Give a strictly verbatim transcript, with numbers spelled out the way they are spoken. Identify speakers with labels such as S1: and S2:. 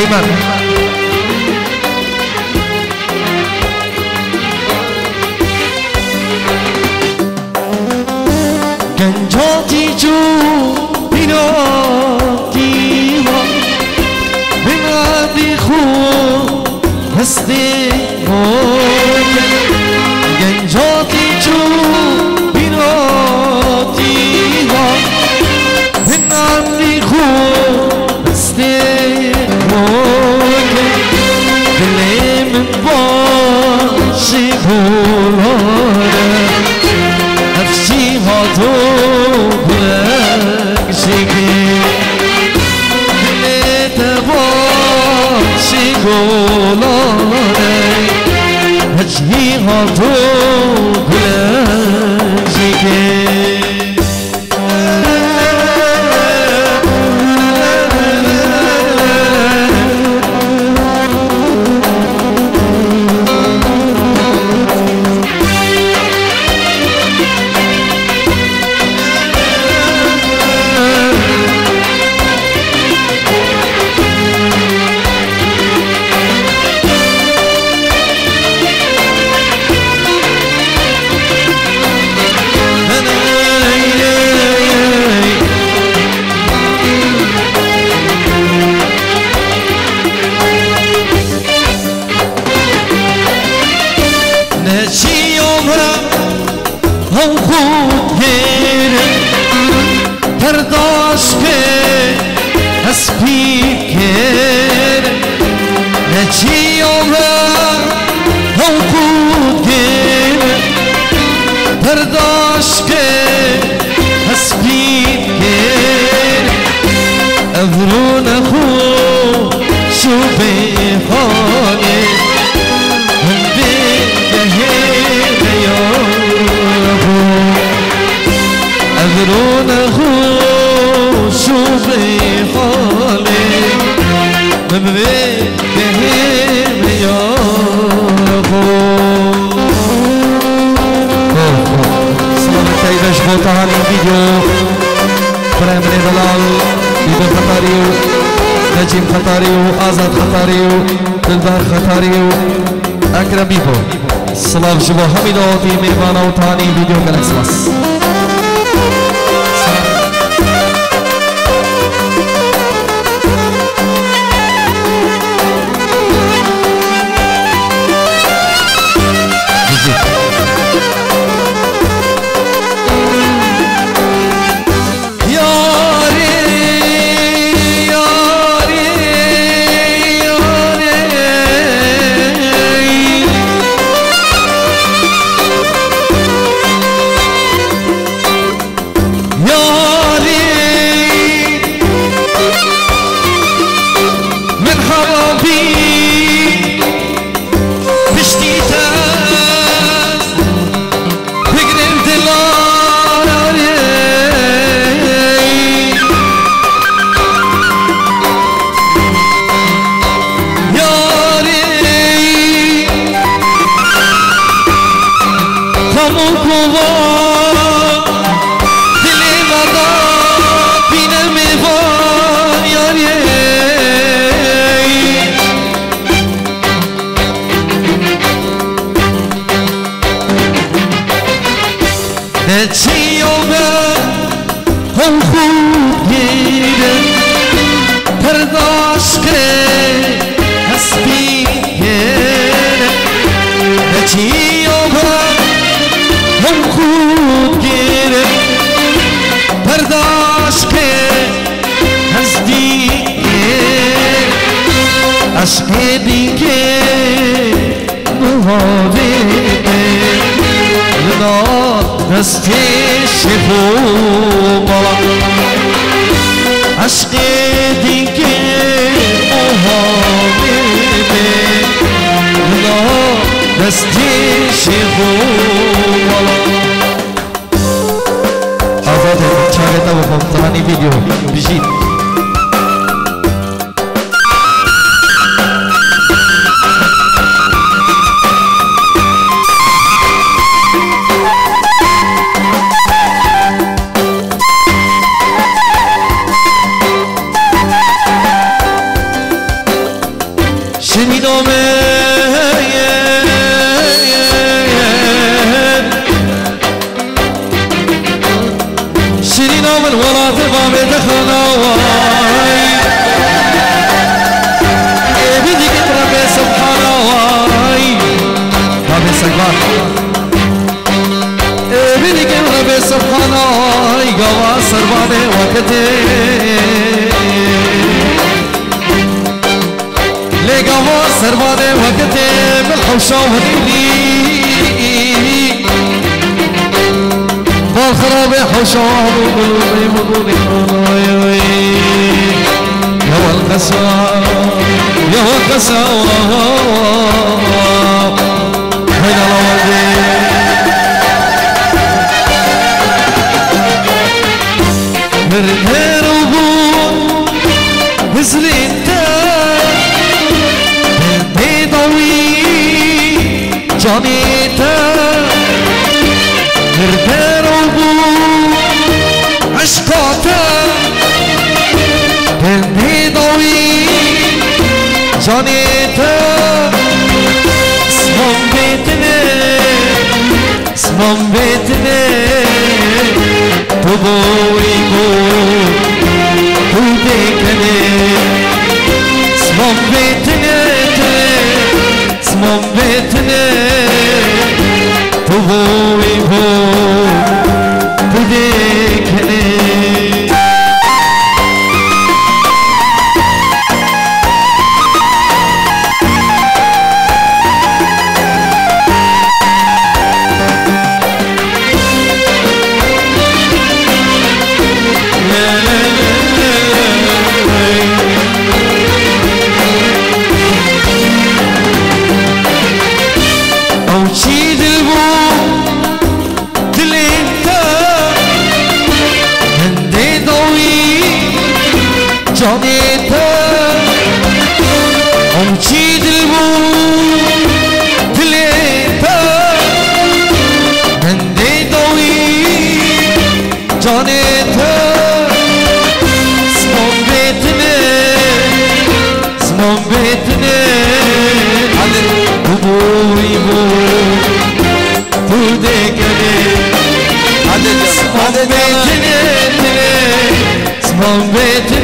S1: ایمن گنجاتی جو بیناتی ها بینادی خوب هستی گنجاتی جو بیناتی ها بینادی خوب هستی دلی من باشی بولاره نفسی ها تو بلک شکی دلی تباشی بولاره نفسی ها تو بلک شکی هم خود گیره پرداش که هسپی گیره نچی آمد هم خود گیره پرداش که هسپی گیره افرون خود شو بخانه هم بگهه بیان أذرون خوشو بحالي مبريدهم يارخو سلام تايبش بوتان الفيديو برای من دلال بیبر خطاریو نجیم خطاریو آزاد خطاریو دلدار خطاریو اکرم بیبو سلام شما همین آتی میروانا و تانی ویدیو گلکسماس عشق دیگه مهاجره لنا دستی شفو بالا عشق دیگه مهاجره لنا دستی شفو بالا آزاد چهره تا بخوام تمانی ویدیو بیشید شيرين من ولات بابي دخناواي بدي كتربي سبحاناواي بابي سكبار بدي كتربي سبحاناواي قوا سربابي وقتي لي قوا سربابي وقتي بالحوشة وديني بالخرابي حوشة وقلوبي وقلوبي وقلوبي يا والقسوة يا والقسوة حين الأولي مرهر وقول هزليتا بيضوي جانيتا مرهر وقول عشقاتا بيضوي جانيتا اسمم بيتنا اسمم بيتنا تبوي بو توديكني اسمم بيتنا اسمم بيتنا تبوي بو توديكني Small bit